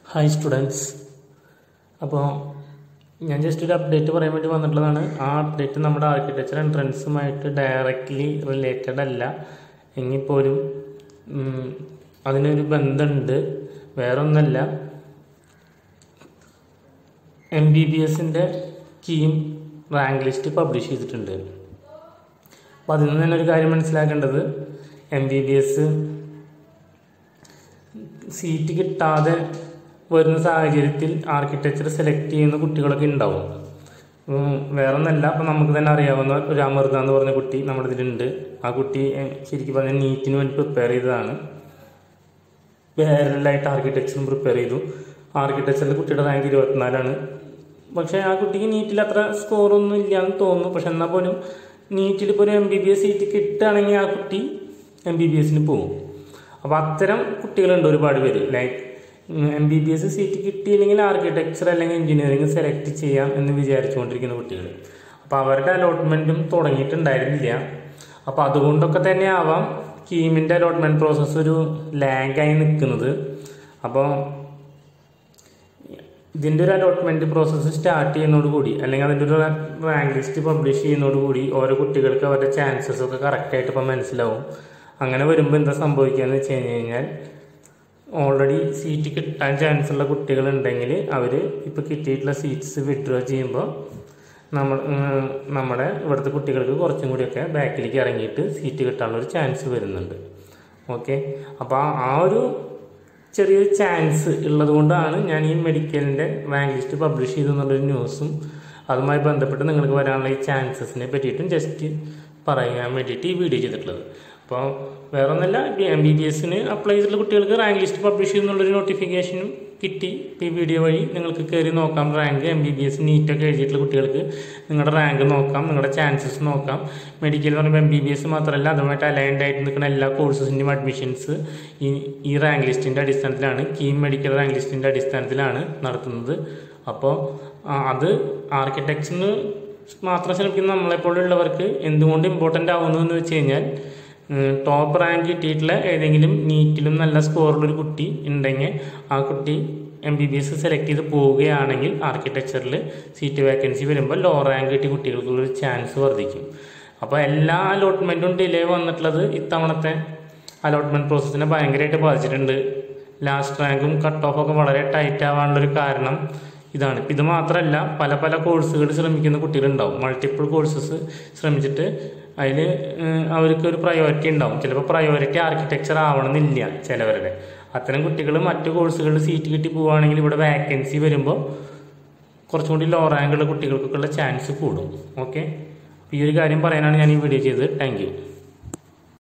Hi students. അപ്പോൾ ഞാൻ just ഒരു അപ്ഡേറ്റ് പറയാൻ വേണ്ടി വന്നിട്ടുള്ളതാണ്. ആ അപ്ഡേറ്റ് നമ്മുടെ ആർക്കിടെക്ചർ എൻട്രൻസുമായിട്ട് ഡയറക്റ്റ്ലി റിലേറ്റഡ് അല്ല എങ്കിൽപ്പോലും അതിനൊരു ബന്ധമുണ്ട്. വേറൊന്നല്ല, MBBSൻ്റെ കീം റാങ്ക് ലിസ്റ്റ് പബ്ലിഷ് ചെയ്തിട്ടുണ്ട്. അപ്പോൾ അതിൽ നിന്ന് തന്നെ ഒരു കാര്യം മനസ്സിലാക്കേണ്ടത്, MBBS സീറ്റ് കിട്ടാതെ വരുന്ന സാഹചര്യത്തിൽ ആർക്കിടെക്ചർ സെലക്ട് ചെയ്യുന്ന കുട്ടികളൊക്കെ ഉണ്ടാവും. വേറൊന്നല്ല, അപ്പോൾ നമുക്ക് തന്നെ അറിയാവുന്ന ഒരു അമൃത എന്ന് പറഞ്ഞ കുട്ടി നമ്മുടെ ഇതിലുണ്ട്. ആ കുട്ടി ശരിക്കും പറഞ്ഞാൽ നീറ്റിന് വേണ്ടി പ്രിപ്പയർ ചെയ്തതാണ്. പാരലലായിട്ട് ആർക്കിടെക്ചറും പ്രിപ്പയർ ചെയ്തു. ആർക്കിടെക്ചറിൽ കുട്ടിയുടെ റാങ്ക് 24ആണ്. പക്ഷേ ആ കുട്ടിക്ക് നീറ്റിൽ അത്ര സ്കോറൊന്നും ഇല്ലയെന്ന് തോന്നുന്നു. പക്ഷെ എന്നാൽ പോലും നീറ്റിൽ ഇപ്പോൾ ഒരു MBBS സീറ്റ് കിട്ടുകയാണെങ്കിൽ ആ കുട്ടി MBBSന് പോകും. അപ്പോൾ അത്തരം കുട്ടികളുണ്ട് ഒരുപാട് പേര്. ലൈക്ക് MBBS സീറ്റ് കിട്ടിയില്ലെങ്കിൽ ആർക്കിടെക്ചർ അല്ലെങ്കിൽ എഞ്ചിനീയറിംഗ് സെലക്ട് ചെയ്യാം എന്ന് വിചാരിച്ചുകൊണ്ടിരിക്കുന്ന കുട്ടികൾ. അപ്പോൾ അവരുടെ അലോട്ട്മെൻറ്റും തുടങ്ങിയിട്ടുണ്ടായിരുന്നില്ല. അപ്പോൾ അതുകൊണ്ടൊക്കെ തന്നെ ആവാം കീമിൻ്റെ അലോട്ട്മെൻറ്റ് പ്രോസസ്സ് ഒരു ലാഗായി നിൽക്കുന്നത്. അപ്പോൾ ഇതിൻ്റെ ഒരു അലോട്ട്മെൻറ്റ് പ്രോസസ്സ് സ്റ്റാർട്ട് ചെയ്യുന്നതോടുകൂടി അല്ലെങ്കിൽ അതിൻ്റെ ഒരു റാങ്ക് ലിസ്റ്റ് പബ്ലിഷ് ചെയ്യുന്നതോടുകൂടി ഓരോ കുട്ടികൾക്ക് അവരുടെ ചാൻസസ് ഒക്കെ കറക്റ്റായിട്ട് ഇപ്പോൾ മനസ്സിലാവും. അങ്ങനെ വരുമ്പോൾ എന്താ സംഭവിക്കുകയെന്ന് വെച്ച് കഴിഞ്ഞാൽ, ഓൾറെഡി സീറ്റ് കിട്ടാൻ ചാൻസ് ഉള്ള കുട്ടികളുണ്ടെങ്കിൽ അവർ ഇപ്പോൾ കിട്ടിയിട്ടുള്ള സീറ്റ്സ് വിഡ്രോ ചെയ്യുമ്പോൾ നമ്മുടെ ഇവിടുത്തെ കുട്ടികൾക്ക് കുറച്ചും കൂടിയൊക്കെ ബാക്കിലേക്ക് ഇറങ്ങിയിട്ട് സീറ്റ് കിട്ടാനുള്ളൊരു ചാൻസ് വരുന്നുണ്ട്. ഓക്കെ, അപ്പോൾ ആ ഒരു ചെറിയൊരു ചാൻസ് ഉള്ളത് കൊണ്ടാണ് ഞാൻ ഈ മെഡിക്കലിൻ്റെ റാങ്ക് ലിസ്റ്റ് പബ്ലിഷ് ചെയ്തെന്നുള്ളൊരു ന്യൂസും അതുമായി ബന്ധപ്പെട്ട് നിങ്ങൾക്ക് വരാനുള്ള ഈ ചാൻസസിനെ പറ്റിയിട്ടും ജസ്റ്റ് പറയാൻ വേണ്ടിയിട്ട് ഈ വീഡിയോ ചെയ്തിട്ടുള്ളത്. അപ്പോൾ വേറൊന്നല്ല, MBBSന് അപ്ലൈ ചെയ്തിട്ടുള്ള കുട്ടികൾക്ക് റാങ്ക് ലിസ്റ്റ് പബ്ലിഷ് ചെയ്യുന്നുള്ളൊരു നോട്ടിഫിക്കേഷനും കിട്ടി. ഈ വീഡിയോ വഴി നിങ്ങൾക്ക് കയറി നോക്കാം. റാങ്ക് MBBS നീറ്റൊക്കെ എഴുതിയിട്ടുള്ള കുട്ടികൾക്ക് നിങ്ങളുടെ റാങ്ക് നോക്കാം, നിങ്ങളുടെ ചാൻസസ് നോക്കാം. മെഡിക്കൽ എന്ന് പറയുമ്പോൾ MBBS മാത്രമല്ല, അതുമായിട്ട് അലൈൻഡ് ആയിട്ട് നിൽക്കുന്ന എല്ലാ കോഴ്സസിൻ്റെയും അഡ്മിഷൻസ് ഈ റാങ്ക് ലിസ്റ്റിൻ്റെ അടിസ്ഥാനത്തിലാണ്, കീം മെഡിക്കൽ റാങ്ക് ലിസ്റ്റിൻ്റെ അടിസ്ഥാനത്തിലാണ് നടത്തുന്നത്. അപ്പോൾ അത് ആർക്കിടെക്ചറിന് മാത്രം ശ്രമിക്കുന്ന നമ്മളെപ്പോലുള്ളവർക്ക് എന്തുകൊണ്ട് ഇമ്പോർട്ടൻ്റ് ആവുന്നു എന്ന് വെച്ച് കഴിഞ്ഞാൽ, ടോപ്പ് റാങ്ക് കിട്ടിയിട്ടുള്ള ഏതെങ്കിലും നീറ്റിലും നല്ല സ്കോറുള്ളൊരു കുട്ടി ഉണ്ടെങ്കിൽ ആ കുട്ടി MBBS സെലക്ട് ചെയ്ത് പോവുകയാണെങ്കിൽ ആർക്കിടെക്ചറിൽ സീറ്റ് വേക്കൻസി വരുമ്പോൾ ലോ റാങ്ക് കിട്ടിയ കുട്ടികൾക്കുള്ളൊരു ചാൻസ് വർദ്ധിക്കും. അപ്പോൾ എല്ലാ അലോട്ട്മെൻറ്റും ഡിലേ വന്നിട്ടുള്ളത് ഇത്തവണത്തെ അലോട്ട്മെൻറ്റ് പ്രോസസ്സിനെ ഭയങ്കരമായിട്ട് ബാധിച്ചിട്ടുണ്ട്. ലാസ്റ്റ് റാങ്കും കട്ട് ഓഫൊക്കെ വളരെ ടൈറ്റ് ആവാനുള്ളൊരു കാരണം ഇതാണ്. ഇത് മാത്രമല്ല, പല പല കോഴ്സുകൾ ശ്രമിക്കുന്ന കുട്ടികളുണ്ടാവും. മൾട്ടിപ്പിൾ കോഴ്സസ് ശ്രമിച്ചിട്ട് അതിൽ അവർക്കൊരു പ്രയോറിറ്റി ഉണ്ടാവും. ചിലപ്പോൾ പ്രയോറിറ്റി ആർക്കിടെക്ചർ ആവണമെന്നില്ല ചിലവരുടെ. അത്തരം കുട്ടികൾ മറ്റു കോഴ്സുകളിൽ സീറ്റ് കിട്ടി പോവുകയാണെങ്കിൽ ഇവിടെ വാക്കൻസി വരുമ്പോൾ കുറച്ചും കൂടി ലോ റാങ്കുള്ള കുട്ടികൾക്കൊക്കെയുള്ള ചാൻസ് കൂടും. ഓക്കെ, അപ്പോൾ ഈ ഒരു കാര്യം പറയാനാണ് ഞാൻ ഈ വീഡിയോ ചെയ്തത്. Thank U.